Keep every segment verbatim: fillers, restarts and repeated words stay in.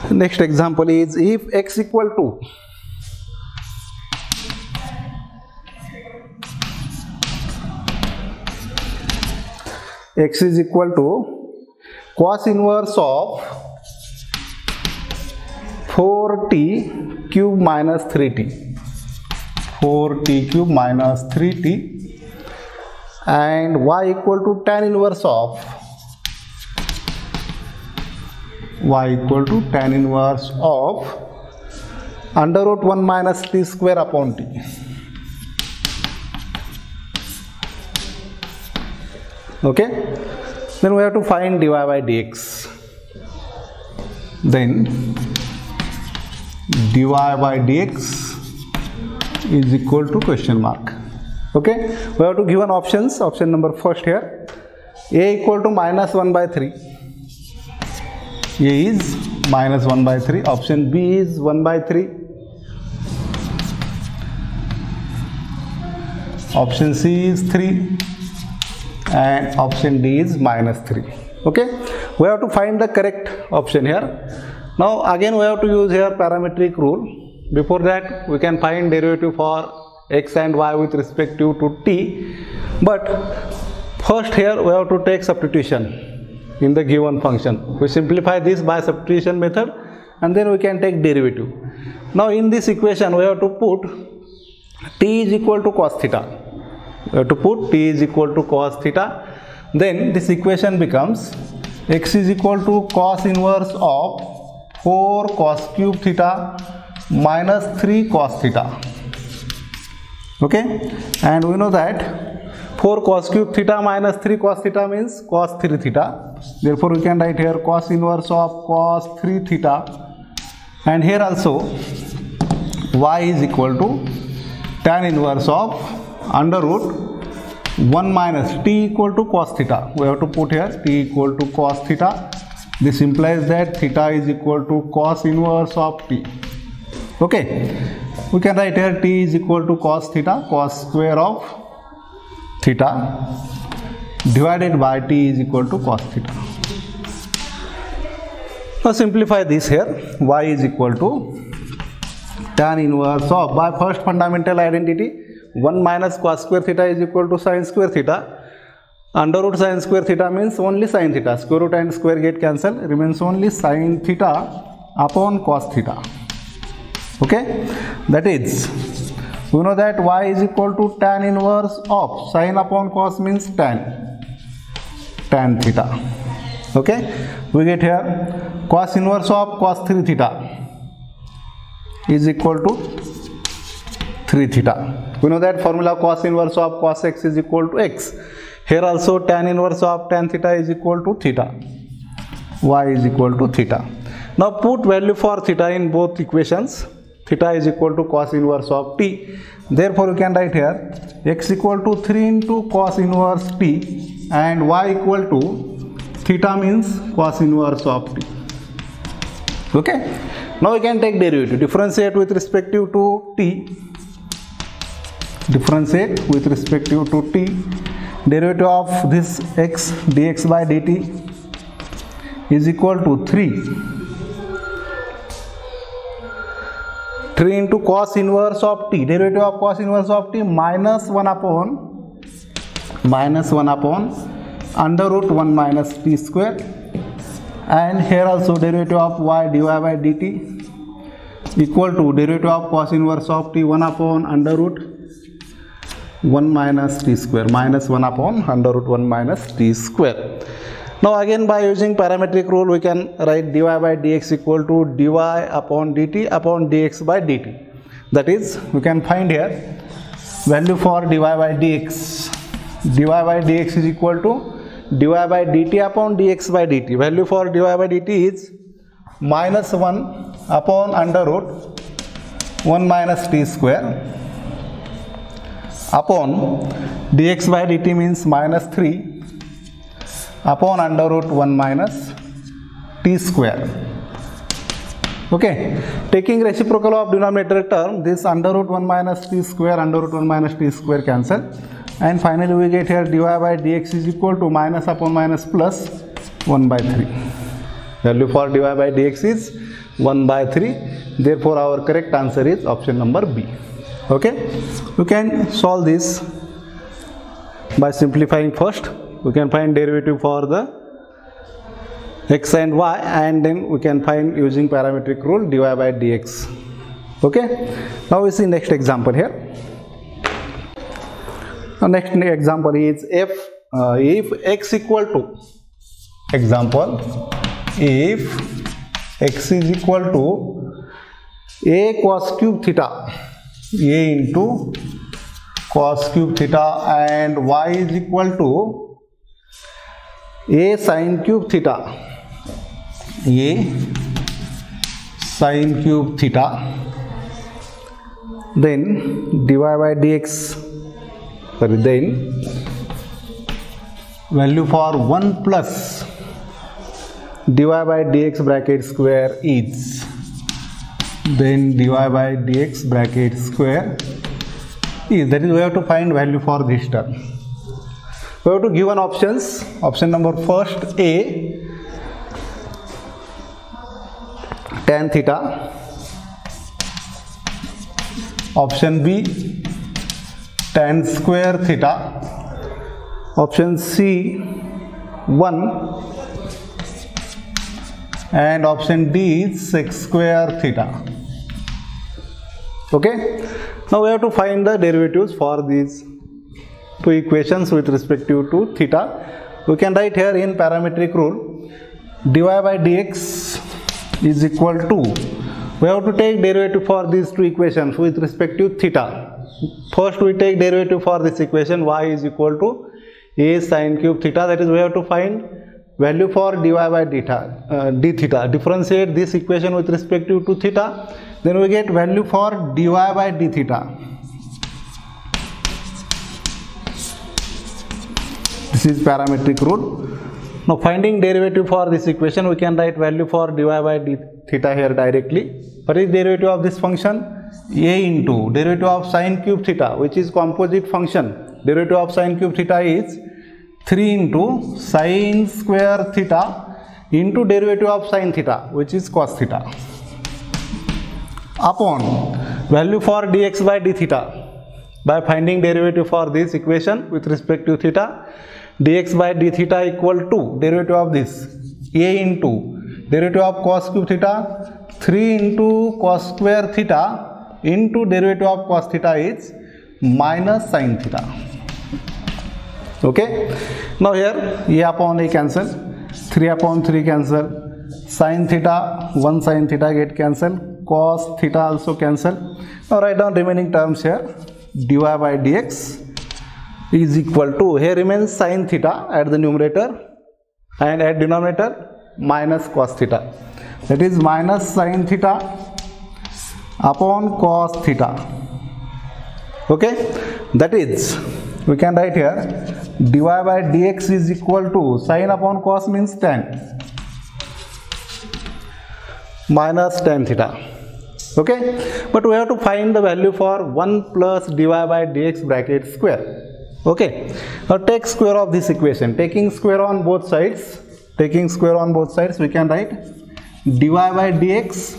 Next example is if x equal to x is equal to cos inverse of four t cube minus three t, four t cube minus three t, and y equal to tan inverse of y equal to tan inverse of under root one minus t square upon t. Okay, then we have to find dy by dx. Then dy by dx is equal to question mark. Okay, we have to give an options. Option number first here, a equal to minus one by three. A is minus one by three. Option B is one by three. Option C is three. And option D is minus three. Okay, we have to find the correct option here. Now again we have to use here parametric rule. Before that we can find derivative for x and y with respect to t, but first here we have to take substitution in the given function. We simplify this by substitution method and then we can take derivative. Now in this equation we have to put t is equal to cos theta. We have to put t is equal to cos theta. Then this equation becomes x is equal to cos inverse of four cos cube theta minus three cos theta. Okay, and we know that four cos cube theta minus three cos theta means cos three theta. Therefore we can write here cos inverse of cos three theta, and here also y is equal to tan inverse of under root one minus t equal to cos theta. We have to put here t equal to cos theta. This implies that theta is equal to cos inverse of t. Okay, we can write here t is equal to cos theta, cos square of theta divided by t is equal to cos theta. Now simplify this here. Y is equal to tan inverse of, by first fundamental identity, one minus cos square theta is equal to sin square theta. Under root sin square theta means only sin theta. Square root and square get cancel. Remains only sin theta upon cos theta. Okay, that is, we know that y is equal to tan inverse of sin upon cos means tan, tan theta. Okay, we get here cos inverse of cos three theta is equal to three theta. We know that formula cos inverse of cos x is equal to x. Here also tan inverse of tan theta is equal to theta. Y is equal to theta. Now put value for theta in both equations. Theta is equal to cos inverse of t. Therefore you can write here x equal to three into cos inverse t and y equal to theta means cos inverse of t. Okay. Now we can take derivative. Differentiate with respect to t. Differentiate with respect to t. Derivative of this x dx by dt is equal to three. three into cos inverse of t. Derivative of cos inverse of t minus one upon minus one upon under root one minus t square. And here also derivative of y dy by dt equal to derivative of cos inverse of t one upon under root one minus t square, minus one upon under root one minus t square. Now again by using parametric rule we can write dy by dx equal to dy upon dt upon dx by dt. That is, we can find here value for dy by dx. Dy by dx is equal to dy by dt upon dx by dt. Value for dy by dt is minus one upon under root one minus t square upon dx by dt means minus three upon under root one minus t square. Okay, taking reciprocal of denominator term, this under root one minus t square, under root one minus t square cancel, and finally we get here dy by dx is equal to minus upon minus plus one by three. Value for dy by dx is one by three. Therefore our correct answer is option number B. Okay, you can solve this by simplifying. First we can find derivative for the x and y, and then we can find using parametric rule dy by dx. Okay, now we see next example here. The next example is if uh, if x equal to, example, if x is equal to a cos cube theta, a into cos cube theta, and y is equal to a sin cube theta, a sin cube theta, then dy by dx, sorry, then value for one plus dy by dx bracket square is, then dy by dx bracket square is, that is we have to find value for this term. We have to give an options. Option number first, A tan theta, option B tan square theta, option C one, and option D is sec square theta. Okay, now we have to find the derivatives for these two equations with respect to theta. We can write here in parametric rule dy by dx is equal to, we have to take derivative for these two equations with respect to theta. First we take derivative for this equation y is equal to a sin cube theta, that is we have to find value for dy by theta, uh, d theta, differentiate this equation with respect to, to theta, then we get value for dy by d theta. This is parametric rule. Now finding derivative for this equation, we can write value for dy by d theta here directly. What is derivative of this function? A into derivative of sin cube theta, which is composite function. Derivative of sin cube theta is three into sin square theta into derivative of sin theta, which is cos theta, upon value for dx by d theta. By finding derivative for this equation with respect to theta, dx by d theta equal to derivative of this a into derivative of cos cube theta, three into cos square theta into derivative of cos theta is minus sin theta. Okay, now here a upon a cancel, three upon three cancel, sin theta, one sin theta get cancel, cos theta also cancel. Now write down remaining terms here. Dy by dx is equal to, here remains sin theta at the numerator and at denominator minus cos theta, that is minus sin theta upon cos theta. Okay, that is we can write here dy by dx is equal to sin upon cos means tan minus tan theta. Okay, but we have to find the value for one plus dy by dx bracket square. Okay, now take square of this equation. Taking square on both sides, taking square on both sides, we can write dy by dx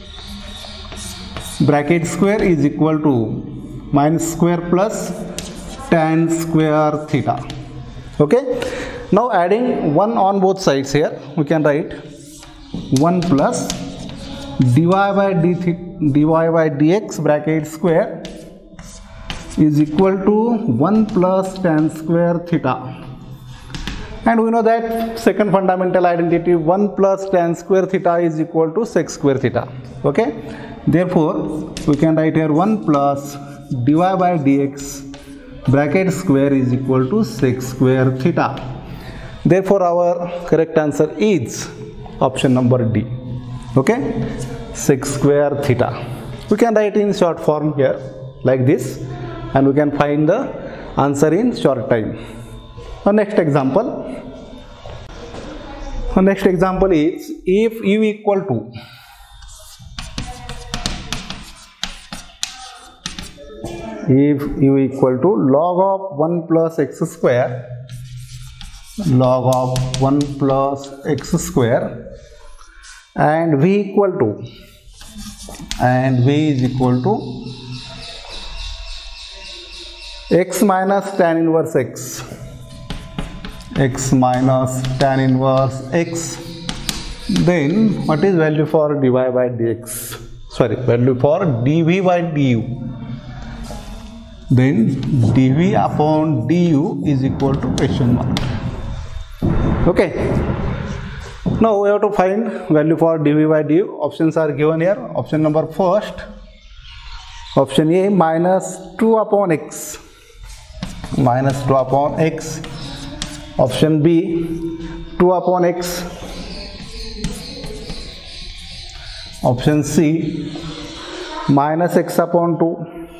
bracket square is equal to minus square plus tan square theta. Okay, now adding one on both sides here, we can write one plus dy by d dy by dx bracket square is equal to one plus tan square theta. And we know that second fundamental identity, one plus tan square theta is equal to sec square theta. Okay, therefore we can write here one plus dy by dx bracket square is equal to sec square theta. Therefore our correct answer is option number D. Okay, sec square theta. We can write in short form here like this, and we can find the answer in short time. Now next example. Now next example is if u equal to if u equal to log of one plus x square, log of one plus x square, and v equal to and v is equal to x minus tan inverse x x minus tan inverse x, then what is value for dy by dx, sorry value for dv by du, then dv upon du is equal to question mark. Okay, now we have to find value for dv by du. Options are given here. Option number first, option A, minus two upon x, minus two upon x. Option B, two upon x. Option C, minus x upon two,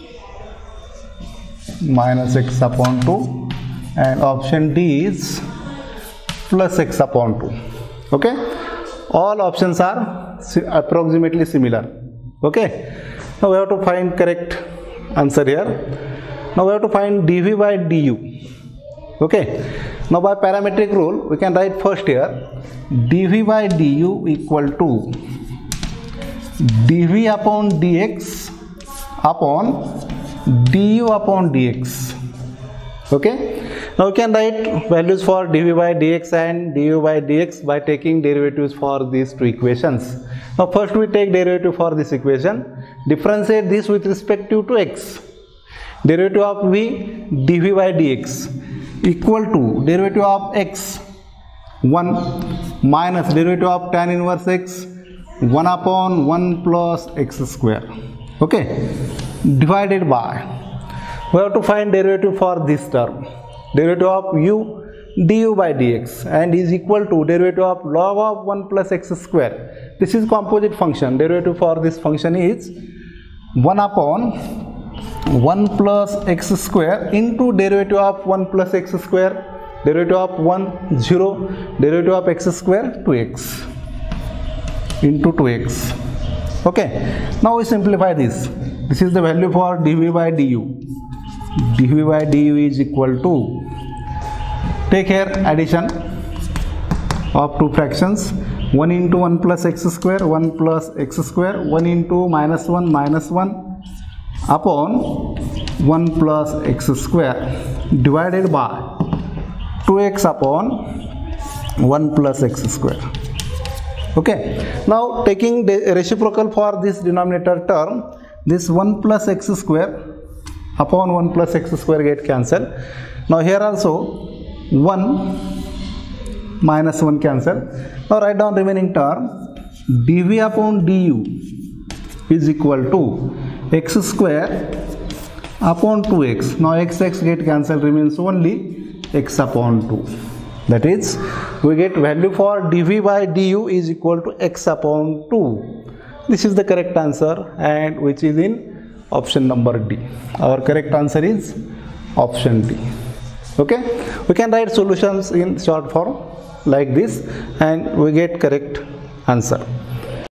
minus x upon two, and option D is plus x upon two. Okay, all options are approximately similar. Okay, now we have to find correct answer here. Now we have to find dv by du. Okay, now by parametric rule we can write first here dv by du equal to dv upon dx upon du upon dx. Okay, now we can write values for dv by dx and du by dx by taking derivatives for these two equations. Now first we take derivative for this equation, differentiate this with respect to, to x. Derivative of v dv by dx equal to derivative of x one minus derivative of tan inverse x one upon one plus x square. Okay, divided by, we have to find derivative for this term, derivative of u du by dx, and is equal to derivative of log of one plus x square. This is composite function. Derivative for this function is one upon one plus x square into derivative of one plus x square, derivative of one zero, derivative of x square two x into two x. Okay, now we simplify this. This is the value for dv by du. dv by du is equal to, take here addition of two fractions, one into one plus x square, one plus x square, one into minus one minus one upon one plus x square divided by two x upon one plus x square. Okay, now taking the reciprocal for this denominator term, this one plus x square upon one plus x square get cancelled. Now here also one minus one cancel. Now write down remaining term, dv upon du is equal to x square upon two x. Now x x get cancelled, remains only x upon two. That is, we get value for dv by du is equal to x upon two. This is the correct answer, and which is in option number D. Our correct answer is option D. Okay, we can write solutions in short form like this and we get correct answer.